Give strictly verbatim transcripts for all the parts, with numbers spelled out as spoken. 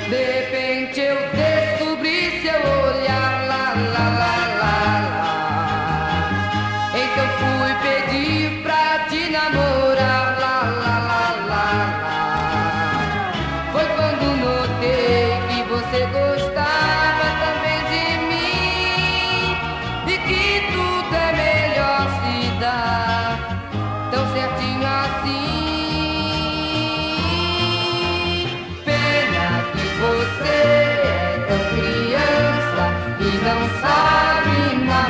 De repente eu descobri seu olhar, lá, lá, lá, lá, lá. Então fui pedir pra te namorar, lá, lá, lá, lá, lá. Foi quando notei que você gostava também de mim e que tudo é melhor se dar tão certinho assim. Você é tão criança e não sabe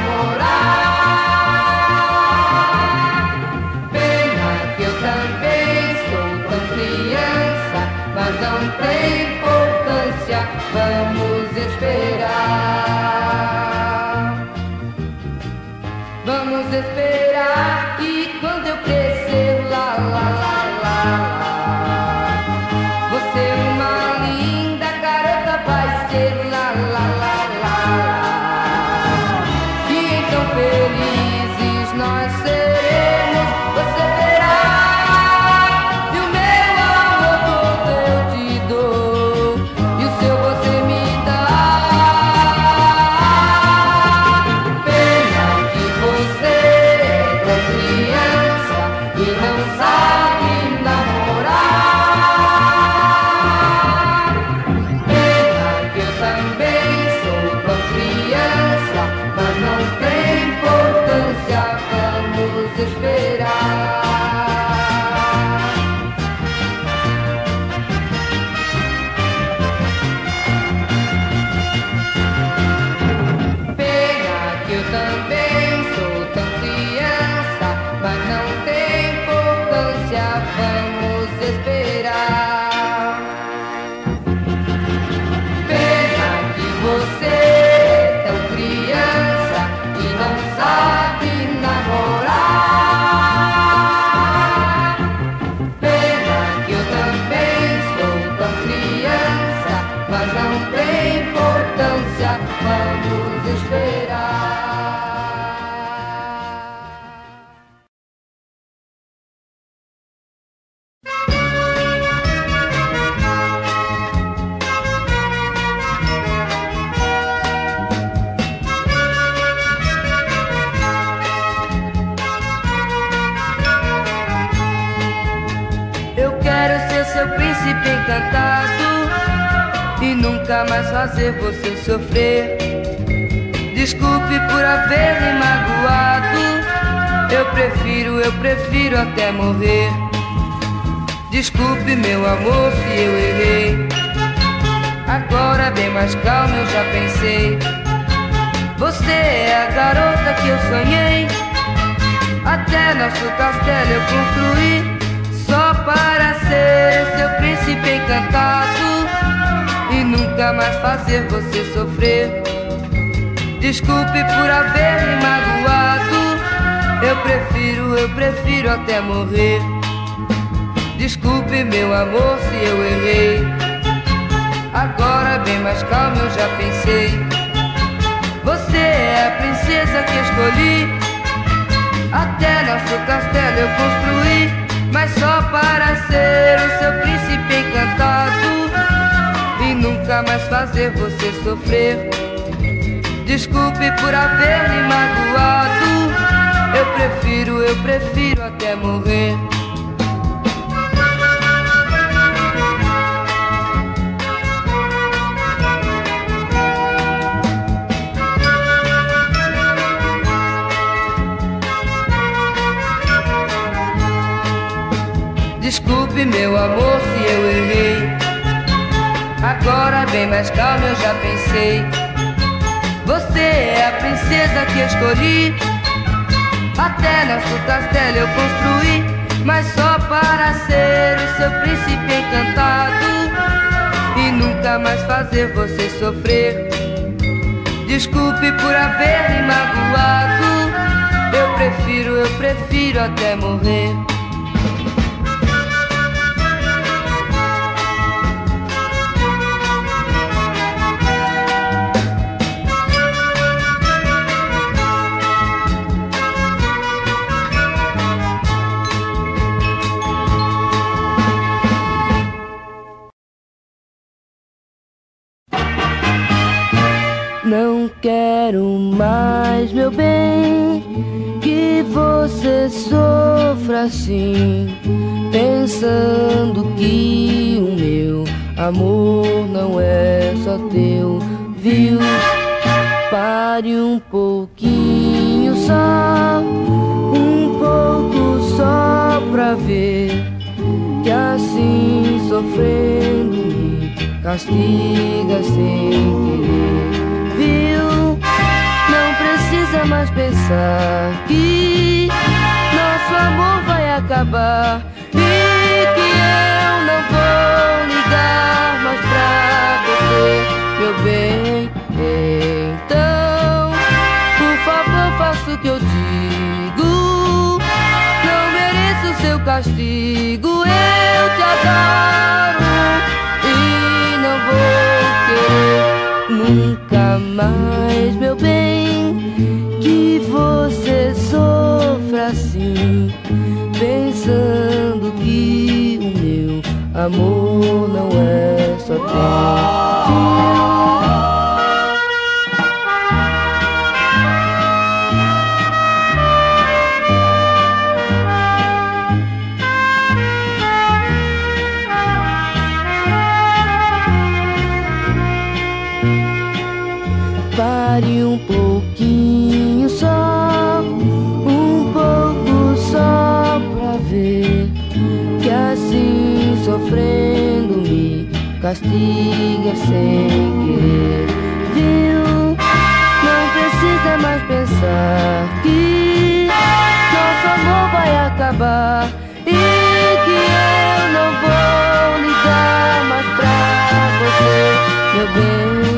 namorar. Pena que eu também sou tão criança, mas não tem importância, vamos esperar. Vamos esperar e quando eu crescer, lá, lá, lá, lá, lá, você é uma linda garota, vai ser lá, lá, lá, lá, lá. E então felizes nós seremos, você verá. E o meu amor todo eu te dou, e o seu você me dá. Pena que você é tão criança e não sabe namorar. Vamos esperar. Pena que você é tão criança e não sabe namorar. Pena que eu também sou tão criança, mas não tem importância, vamos esperar. Seu príncipe encantado e nunca mais fazer você sofrer. Desculpe por haver me magoado, eu prefiro, eu prefiro até morrer. Desculpe meu amor se eu errei, agora bem mais calma eu já pensei. Você é a garota que eu sonhei, até nosso castelo eu construí só para ser seu príncipe encantado e nunca mais fazer você sofrer. Desculpe por haver me magoado, eu prefiro, eu prefiro até morrer. Desculpe meu amor se eu errei, agora bem mais calma eu já pensei. Você é a princesa que escolhi, até nosso castelo eu construí, mas só para ser o seu príncipe encantado e nunca mais fazer você sofrer. Desculpe por haver me magoado, eu prefiro, eu prefiro até morrer. Desculpe meu amor se eu errei, agora bem mais calma eu já pensei. Você é a princesa que escolhi, até nosso castelo eu construí, mas só para ser o seu príncipe encantado e nunca mais fazer você sofrer. Desculpe por haver me magoado, eu prefiro, eu prefiro até morrer. Não quero mais, meu bem, que você sofra assim, pensando que o meu amor não é só teu, viu? Pare um pouquinho só, um pouco só pra ver que assim sofrendo me castiga sem querer, viu? Não precisa mais pensar que nosso amor vai acabar e que eu não vou ligar mais pra você, meu bem. Então, por favor, faça o que eu digo. Não mereço seu castigo. Eu te adoro e não vou querer nunca mais, meu bem, que você sofra assim, pensando que o meu amor não é só teu. Pare um pouquinho só, um pouco só pra ver que assim sofrendo me castiga sem querer, viu? Não precisa mais pensar que nosso amor vai acabar e que eu não vou ligar mais pra você, meu bem.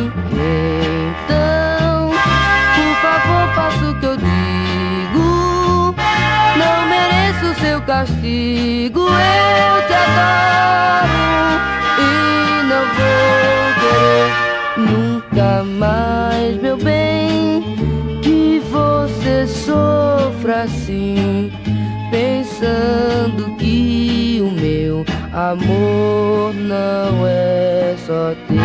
Faço o que eu digo, não mereço seu castigo. Eu te adoro e não vou querer nunca mais, meu bem, que você sofra assim, pensando que o meu amor não é só teu.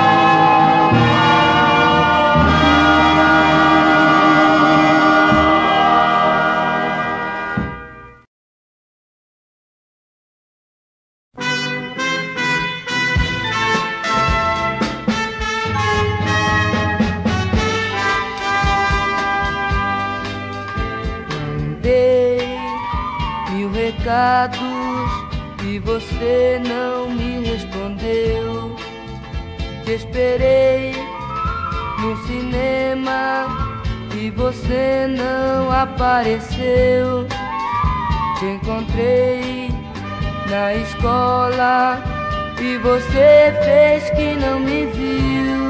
E você não me respondeu. Te esperei no cinema e você não apareceu. Te encontrei na escola e você fez que não me viu.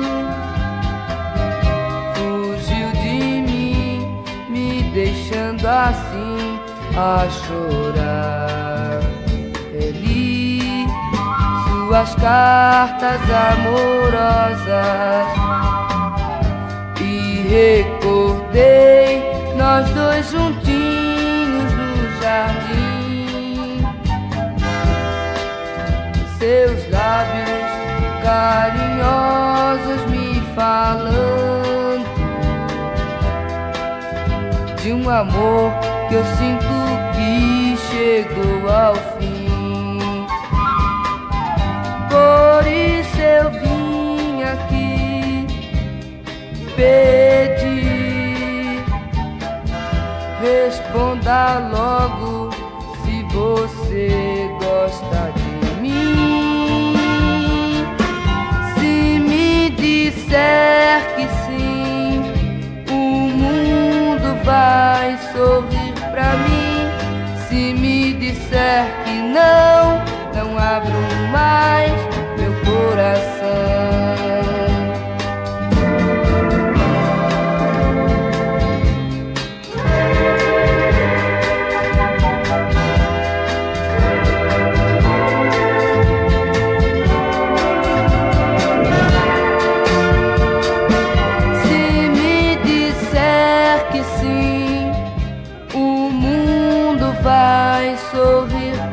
Fugiu de mim, me deixando assim a chorar. Li suas cartas amorosas e recordei nós dois juntinhos no jardim. Seus lábios carinhosos me falando de um amor que eu sinto que chegou ao fim. Por isso eu vim aqui pedir, responda logo se você gosta de mim. Se me disser que sim, o mundo vai sorrir pra mim. Se me disser que não, não abro mais meu coração. Se me disser que sim, o mundo vai sorrir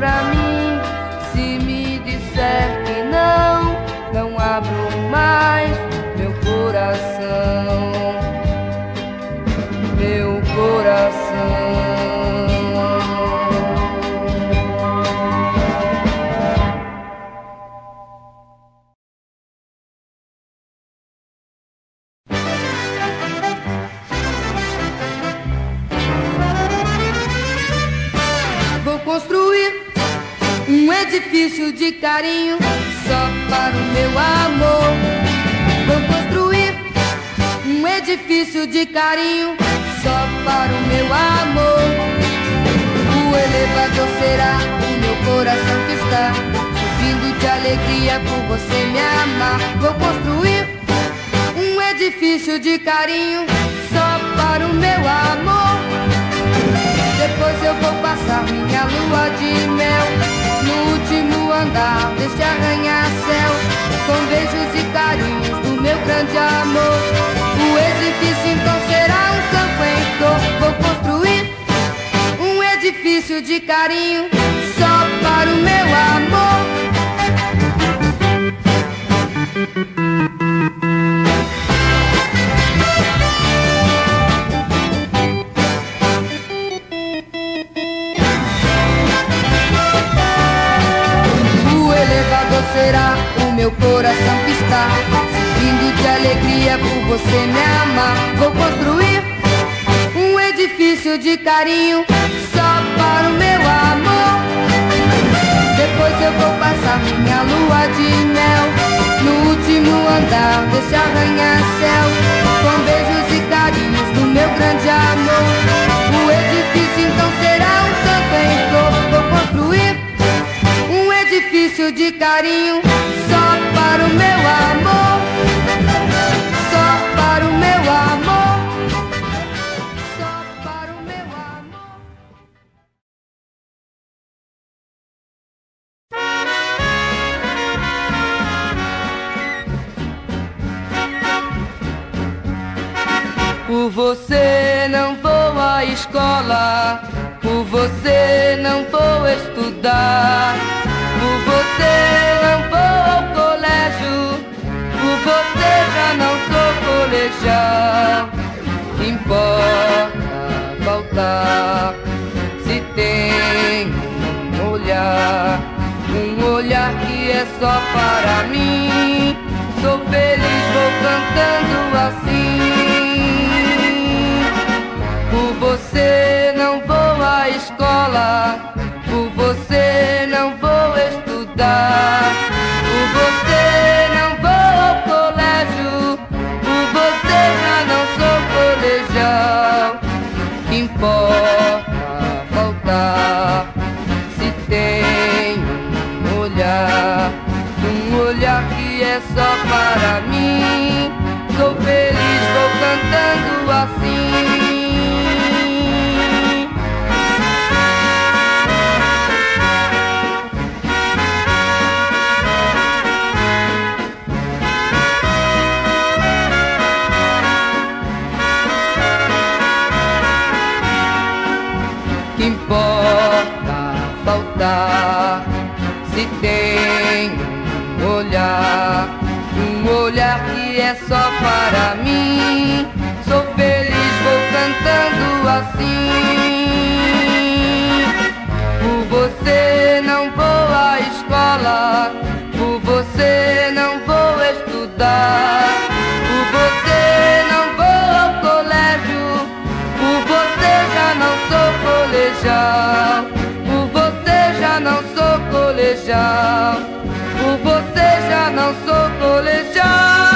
edifício de carinho só para o meu amor. Vou construir um edifício de carinho só para o meu amor. O elevador será o meu coração que está subindo de alegria por você me amar. Vou construir um edifício de carinho só para o meu amor. Depois eu vou passar minha lua de mel no último andar deste arranha-céu, com beijos e carinhos do meu grande amor. O edifício então será um campo em flor. Vou construir um edifício de carinho só para o meu amor. Será o meu coração que está subindo de alegria por você me amar. Vou construir um edifício de carinho só para o meu amor. Depois eu vou passar minha lua de mel no último andar deste arranha-céu, com beijos e carinhos do meu grande amor. O edifício então será um campo em flor. Vou construir um edifício de carinho só para o meu amor. Só para o meu amor. Só para o meu amor. Por você não vou à escola, por você não vou estudar, por você não vou ao colégio, por você já não sou colegial. Que importa faltar se tem um olhar, um olhar que é só para mim. Sou feliz, vou cantando assim. Por você não vou à escola, por você não vou estudar, por você não vou ao colégio, por você já não sou colegial. Que importa faltar se tem um olhar, um olhar que é só para mim. Sou feliz, vou cantando assim. Que importa faltar se tem um olhar, um olhar que é só para mim. Sou feliz, vou cantando assim. Por você não vou à escola, por você não vou estudar, por você não vou ao colégio, por você já não sou colegial, por você já não sou colegial, por você já não sou colegial.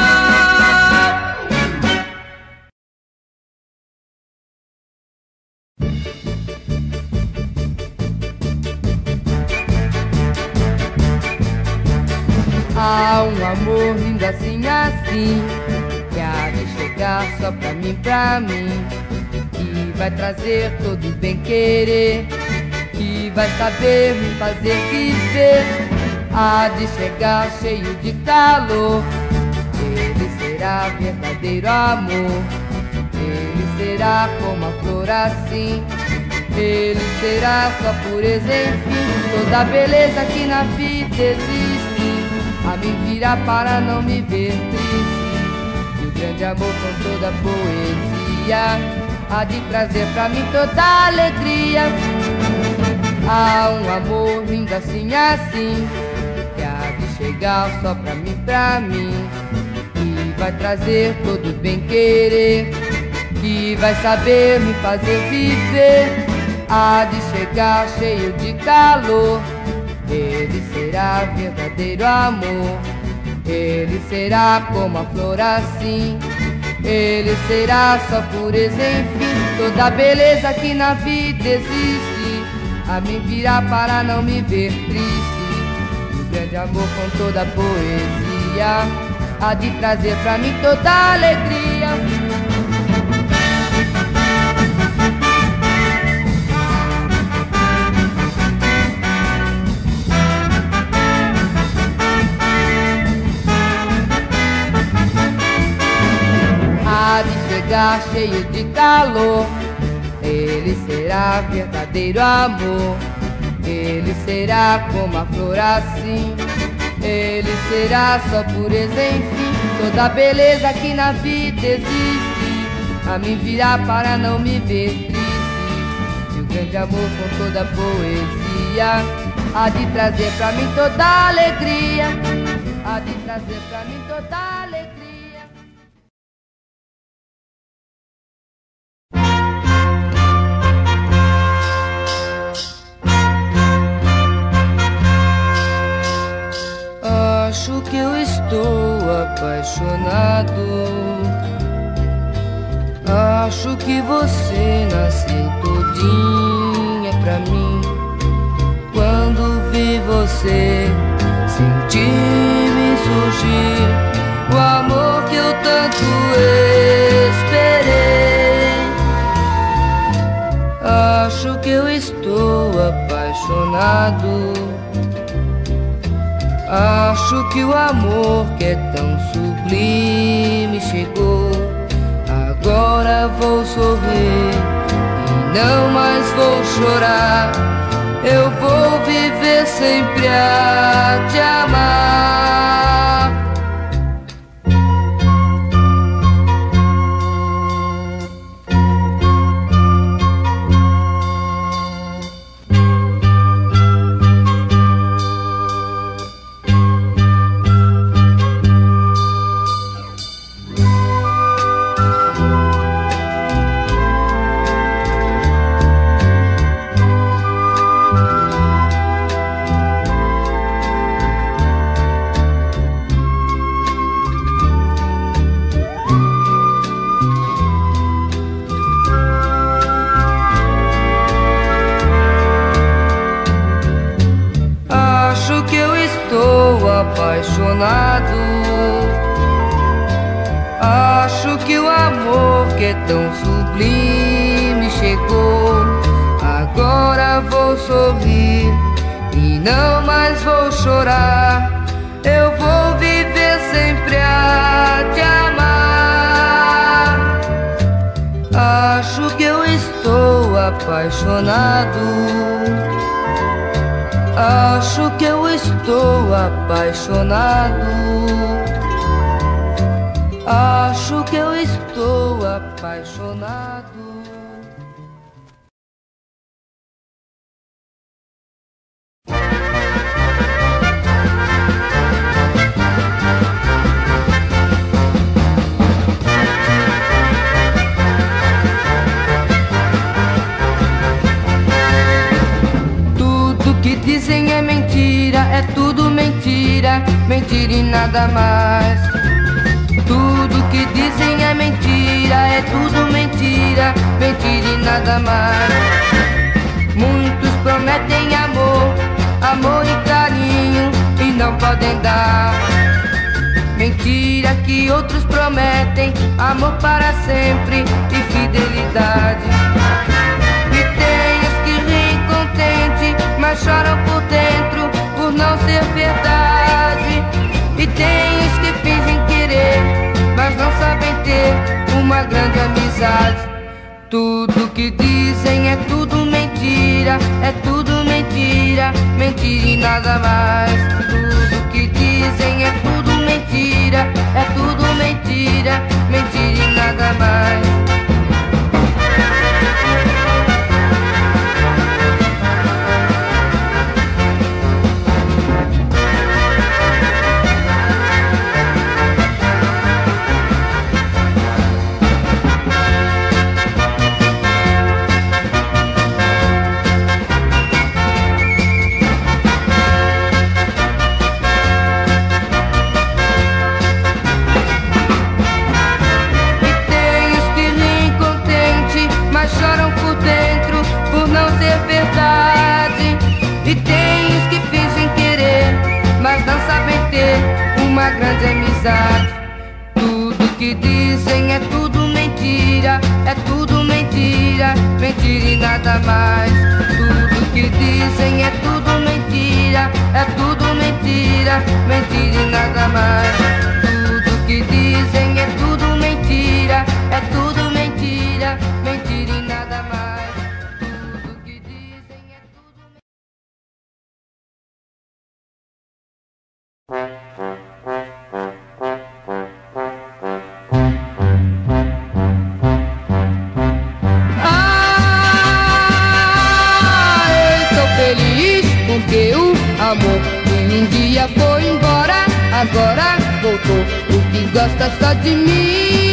Há um amor lindo assim, assim, que há de chegar só pra mim, pra mim, que vai trazer todo o bem-querer, que vai saber me fazer viver. Há de chegar cheio de calor, ele será verdadeiro amor, ele será como a flor assim, ele será só pureza, enfim, toda a beleza que na vida existe, a me virar para não me ver triste. E o grande amor com toda a poesia há de trazer pra mim toda a alegria. Há um amor lindo assim, assim, que há de chegar só pra mim, pra mim, que vai trazer todo o bem-querer, que vai saber me fazer viver. Há de chegar cheio de calor, ele será verdadeiro amor. Ele será como a flor assim, ele será só pureza, enfim. Toda a beleza que na vida existe a mim virá para não me ver triste. O grande amor com toda a poesia há de trazer pra mim toda a alegria. Há de chegar cheio de calor, ele será verdadeiro amor. Ele será como a flor assim, ele será só pureza, enfim. Toda a beleza que na vida existe a mim virá para não me ver triste. E o grande amor com toda a poesia há de trazer pra mim toda a alegria, há de trazer pra mim toda a alegria. Acho que eu estou apaixonado, acho que você nasceu todinha pra mim. Quando vi você, senti-me surgir o amor que eu tanto esperei. Acho que eu estou apaixonado, acho que o amor que é tão sublime chegou. Agora vou sorrir e não mais vou chorar. Eu vou viver sempre a te amar. Apaixonado, acho que o amor que é tão sublime chegou. Agora vou sorrir e não mais vou chorar. Eu vou viver sempre a te amar. Acho que eu estou apaixonado, acho que eu estou apaixonado, acho que eu estou apaixonado. Dizem é mentira, é tudo mentira, mentira e nada mais. Tudo que dizem é mentira, é tudo mentira, mentira e nada mais. Muitos prometem amor, amor e carinho e não podem dar. Mentira que outros prometem amor para sempre e fidelidade. E tem os que riem contente, mas choram por dentro por não ser verdade. E tem os que fingem querer, mas não sabem ter uma grande amizade. Tudo que dizem é tudo mentira, é tudo mentira, mentira e nada mais. Tudo que dizem é tudo mentira, é tudo mentira, mentira e nada mais. uma grande amizade. Tudo que dizem é tudo mentira, é tudo mentira, mentira e nada mais. Tudo que dizem é tudo mentira, é tudo mentira, mentira e nada mais. Tudo que dizem é tudo mentira, é tudo mentira, mentira e nada mais. Tudo que dizem é tudo mentira. Porque o amor que um dia foi embora, agora voltou. O que gosta só de mim.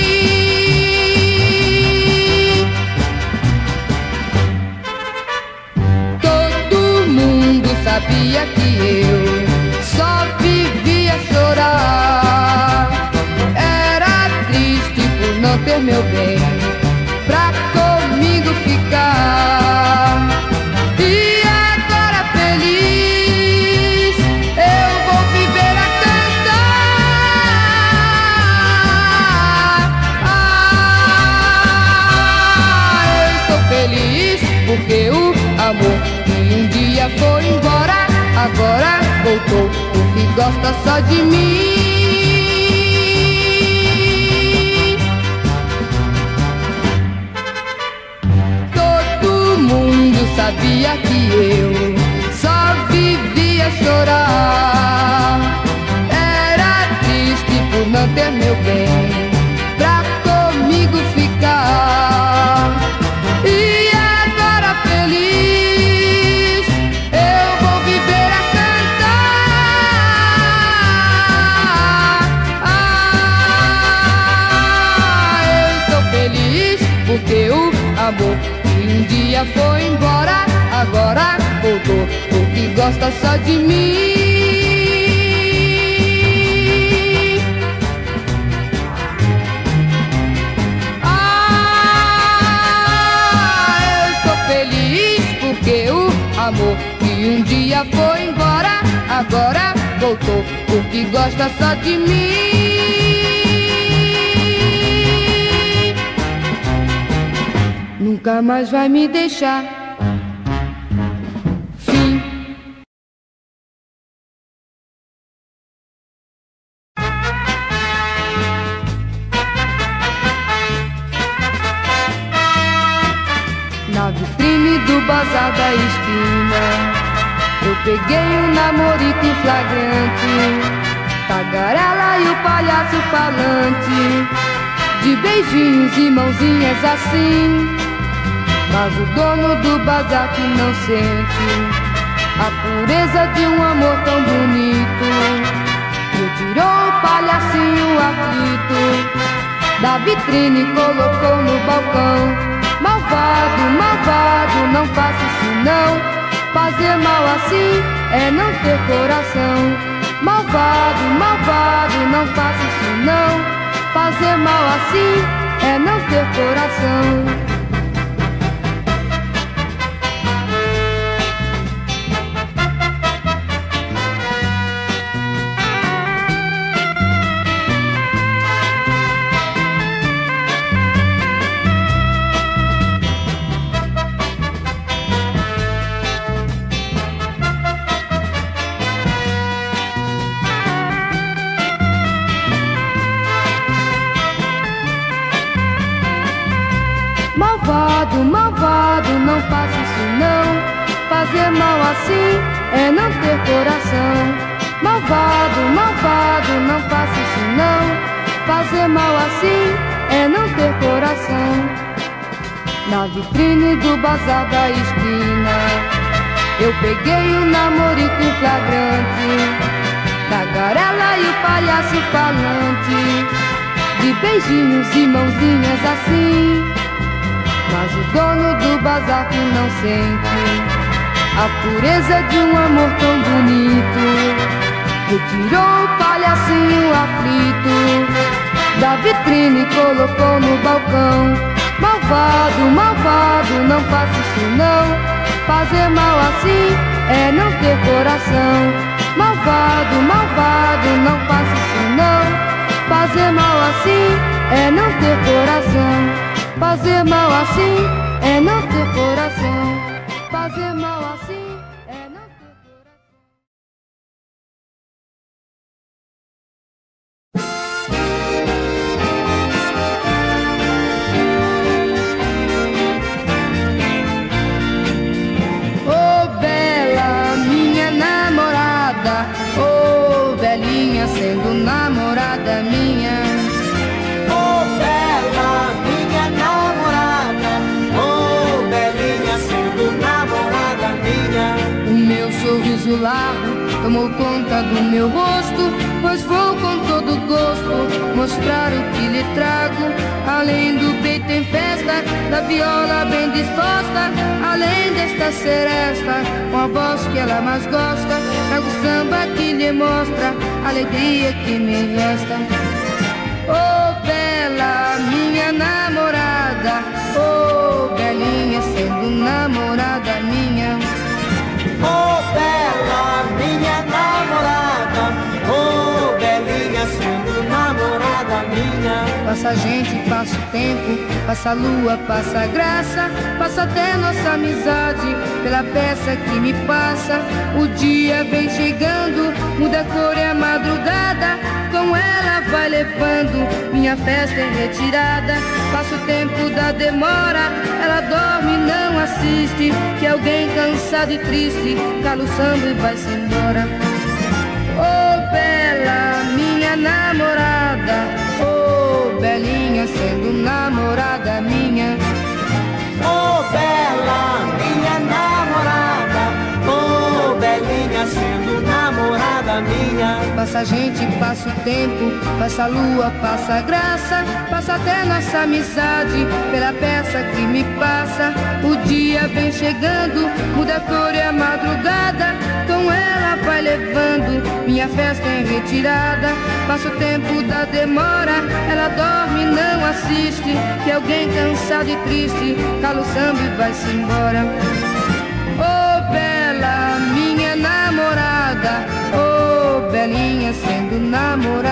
Todo mundo sabia que eu só vivia chorar. Era triste por não ter meu bem pra comigo ficar. E feliz, eu vou viver a cantar. Ah, eu estou feliz porque o amor que um dia foi embora, agora voltou. Porque gosta só de mim. Todo mundo sabia que eu só vivia chorar. Era triste por não ter meu bem pra comigo ficar. E agora feliz, eu vou viver a cantar. Ah, eu estou feliz porque o amor que um dia foi embora, agora voltou. Porque gosta só de mim. Ah, eu estou feliz porque o amor que um dia foi embora, agora voltou. Porque gosta só de mim. Nunca mais vai me deixar. Fim. Na vitrine do bazar da esquina, eu peguei um namorico em flagrante. Tagarela e o palhaço falante, de beijinhos e mãozinhas assim. Mas o dono do bazar que não sente a pureza de um amor tão bonito, retirou o palhacinho aflito da vitrine e colocou no balcão. Malvado, malvado, não faça isso não. Fazer mal assim é não ter coração. Malvado, malvado, não faça isso não. Fazer mal assim é não ter coração. Malvado, malvado, não faça isso não. Fazer mal assim é não ter coração. Malvado, malvado, não faça isso não. Fazer mal assim é não ter coração. Na vitrine do bazar da esquina, eu peguei um namorico em flagrante. Tagarela e o palhaço falante, de beijinhos e mãozinhas assim. Mas o dono do bazar que não sente a pureza de um amor tão bonito, retirou o palhacinho aflito da vitrine e colocou no balcão. Malvado, malvado, não faça isso não. Fazer mal assim é não ter coração. Malvado, malvado, não faça é não ter coração. Fazer mal assim é não ter coração. Fazer mal assim é não ter coração. Oh, bela minha namorada, oh, belinha sendo namorada minha. Oh, bela minha namorada, oh, belinha sendo namorada minha. O meu sorriso largo tomou conta do meu rosto, pois vou com todo gosto mostrar o que lhe trago. Além do peito em festa, da viola bem disposta, além desta seresta, com a voz que ela mais gosta, trago o samba que lhe mostra a alegria que me resta. Oh, bela minha namorada, oh, belinha sendo namorada minha. Oh, bela minha namorada, oh, belinha sendo namorada minha. Passa a gente, passa o tempo, passa a lua, passa a graça, passa até nossa amizade pela peça que me passa. O dia vem chegando, muda a cor e a madrugada, com ela vai levando minha festa em retirada. Passa o tempo da demora, ela dorme e não assiste, que alguém cansado e triste cala o samba e vai-se embora. Oh, bela minha namorada, oh, belinha sendo namorada minha. Oh, bela minha namorada, oh, belinha sendo namorada minha. Passa a gente, passa o tempo, passa a lua, passa a graça, passa até nossa amizade pela peça que me passa. O dia vem chegando, muda a cor e a madrugada, com ela vai levando minha festa em retirada. Passa o tempo da demora, ela dorme e não assiste, que alguém cansado e triste cala o samba e vai-se embora. Oh, bela minha namorada, oh, belinha sendo namorada